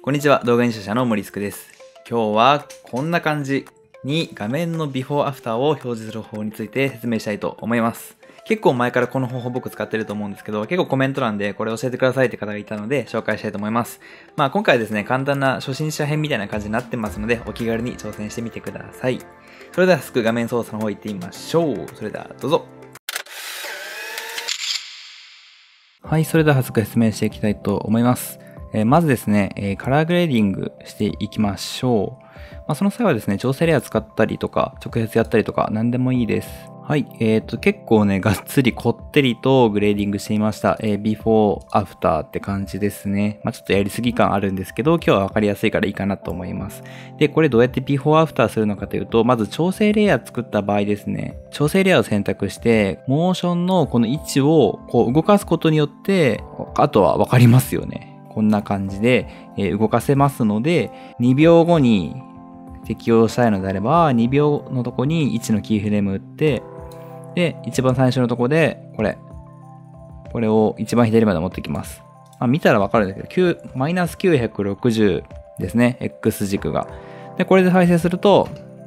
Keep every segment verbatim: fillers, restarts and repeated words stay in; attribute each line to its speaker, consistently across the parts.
Speaker 1: こんにちは、動画編集者の森すくです。今日はこんな感じに画面のビフォーアフターを表示する方法について説明したいと思います。結構前からこの方法僕使ってると思うんですけど、結構コメント欄でこれ教えてくださいって方がいたので紹介したいと思います。まあ今回はですね、簡単な初心者編みたいな感じになってますので、お気軽に挑戦してみてください。それでは早速画面操作の方行ってみましょう。それではどうぞ。はい、それでは早速説明していきたいと思います。えー、まずですね、えー、カラーグレーディングしていきましょう。まあ、その際はですね、調整レイヤー使ったりとか、直接やったりとか、何でもいいです。はい、えーと、結構ね、がっつりこってりとグレーディングしてみました。えー、ビフォー、アフターって感じですね。まあ、ちょっとやりすぎ感あるんですけど、今日はわかりやすいからいいかなと思います。で、これどうやってビフォー、アフターするのかというと、まず調整レイヤー作った場合ですね、調整レイヤーを選択して、モーションのこの位置をこう動かすことによって、あとはわかりますよね。こんな感じで、えー、動かせますので、にびょうごに適用したいのであれば、にびょうのとこにいちのキーフレーム打って、で、一番最初のとこで、これ。これを一番左まで持ってきます。まあ、見たらわかるんだけど、マイナスきゅうひゃくろくじゅうですね。X 軸が。で、これで再生すると、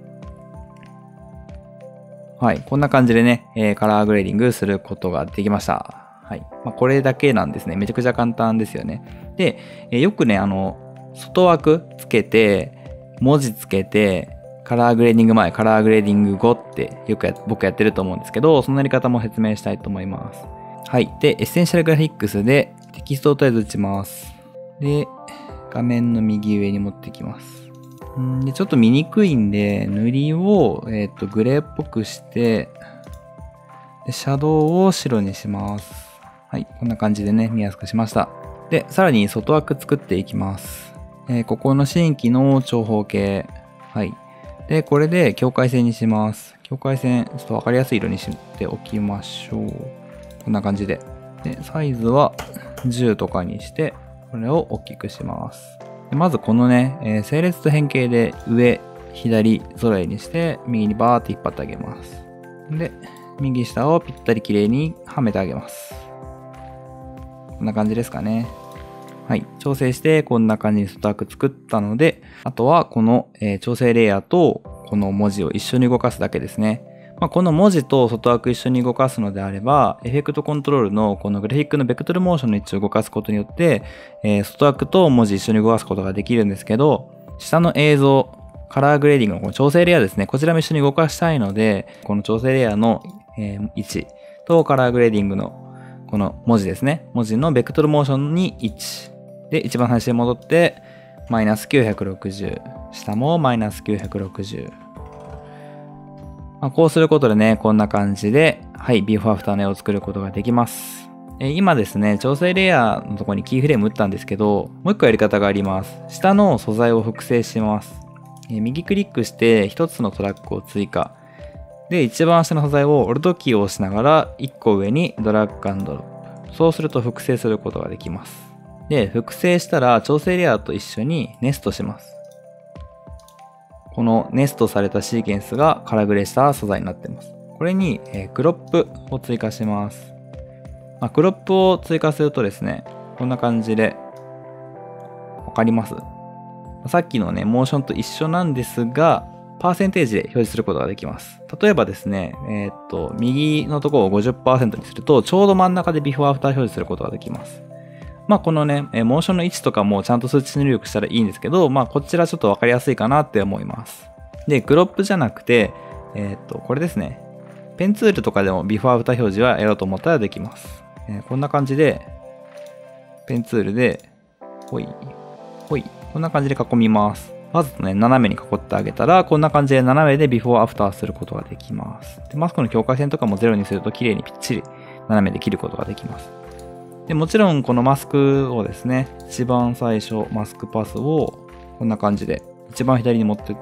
Speaker 1: はい。こんな感じでね、えー、カラーグレーディングすることができました。はい。まあ、これだけなんですね。めちゃくちゃ簡単ですよね。で、えー、よくね、あの、外枠つけて、文字つけて、カラーグレーディング前、カラーグレーディング後ってよくや僕やってると思うんですけど、そのやり方も説明したいと思います。はい。で、エッセンシャルグラフィックスでテキストをとりあえず打ちます。で、画面の右上に持ってきます。んで、ちょっと見にくいんで、塗りを、えっと、グレーっぽくして、で、シャドウを白にします。はい。こんな感じでね、見やすくしました。で、さらに外枠作っていきます。えー、ここの新規の長方形。はい。で、これで境界線にします。境界線、ちょっとわかりやすい色にしておきましょう。こんな感じで。で、サイズはじゅうとかにして、これを大きくします。でまずこのね、えー、整列と変形で上、左揃えにして、右にバーって引っ張ってあげます。で、右下をぴったり綺麗にはめてあげます。こんな感じですかね。はい。調整して、こんな感じに外枠作ったので、あとはこの、えー、調整レイヤーとこの文字を一緒に動かすだけですね。まあ、この文字と外枠一緒に動かすのであれば、エフェクトコントロールのこのグラフィックのベクトルモーションの位置を動かすことによって、えー、外枠と文字一緒に動かすことができるんですけど、下の映像、カラーグレーディングのこの調整レイヤーですね。こちらも一緒に動かしたいので、この調整レイヤーの、えー、位置とカラーグレーディングのこの文字ですね。文字のベクトルモーションにいち。で、一番最初に戻って、マイナスきゅうひゃくろくじゅう。下もマイナスきゅうひゃくろくじゅう。まあ、こうすることでね、こんな感じで、はい、ビフォーアフターの絵を作ることができます。え今ですね、調整レイヤーのところにキーフレーム打ったんですけど、もう一個やり方があります。下の素材を複製します。え右クリックして一つのトラックを追加。で、一番下の素材をオルトキーを押しながら一個上にドラッグ&ドロップ。そうすると複製することができます。で、複製したら調整レイヤーと一緒にネストします。このネストされたシーケンスがカラーグレーした素材になっています。これに、えー、クロップを追加します。まあ、クロップを追加するとですね、こんな感じで、わかります？さっきのね、モーションと一緒なんですが、パーセンテージで表示することができます。例えばですね、えー、っと、右のところを ごじゅっパーセント にすると、ちょうど真ん中でビフォーアフター表示することができます。まあこのね、モーションの位置とかもちゃんと数値入力したらいいんですけど、まあこちらちょっとわかりやすいかなって思います。で、クロップじゃなくて、えー、っと、これですね。ペンツールとかでもビフォーアフター表示はやろうと思ったらできます。えー、こんな感じで、ペンツールで、ほい、ほい、こんな感じで囲みます。まずね、斜めに囲ってあげたら、こんな感じで斜めでビフォーアフターすることができます。で、マスクの境界線とかもゼロにすると綺麗にぴっちり斜めで切ることができます。でもちろんこのマスクをですね、一番最初マスクパスをこんな感じで一番左に持ってって、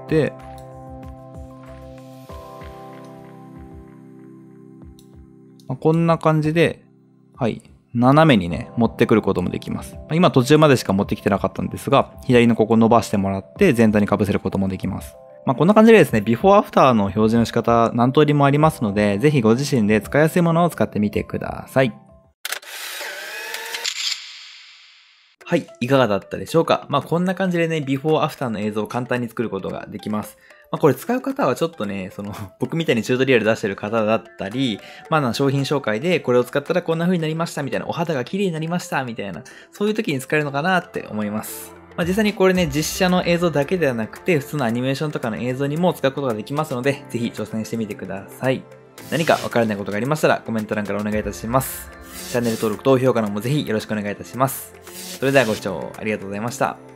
Speaker 1: まあ、こんな感じで、はい、斜めにね、持ってくることもできます。今途中までしか持ってきてなかったんですが、左のここ伸ばしてもらって全体に被せることもできます。まあ、こんな感じでですね、ビフォーアフターの表示の仕方何通りもありますので、ぜひご自身で使いやすいものを使ってみてください。 はい、いかがだったでしょうか。まあこんな感じでね、ビフォーアフターの映像を簡単に作ることができます。まあこれ使う方はちょっとね、その僕みたいにチュートリアル出してる方だったり、まあな商品紹介でこれを使ったらこんな風になりましたみたいな、お肌が綺麗になりましたみたいな、そういう時に使えるのかなって思います。まあ実際にこれね、実写の映像だけではなくて、普通のアニメーションとかの映像にも使うことができますので、ぜひ挑戦してみてください。何かわからないことがありましたらコメント欄からお願いいたします。チャンネル登録と評価の方もぜひよろしくお願いいたします。それではご視聴ありがとうございました。